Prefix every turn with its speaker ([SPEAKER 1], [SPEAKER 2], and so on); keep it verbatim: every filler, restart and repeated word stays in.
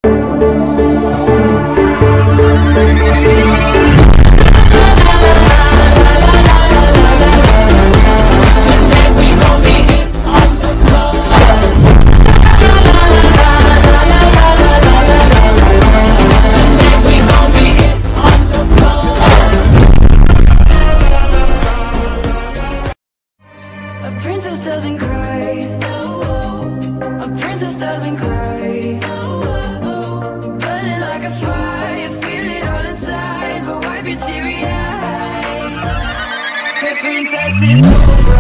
[SPEAKER 1] Doesn't cry. A princess doesn't cry. Burning like a fire, feel it all inside, but wipe your teary eyes. 'Cause princesses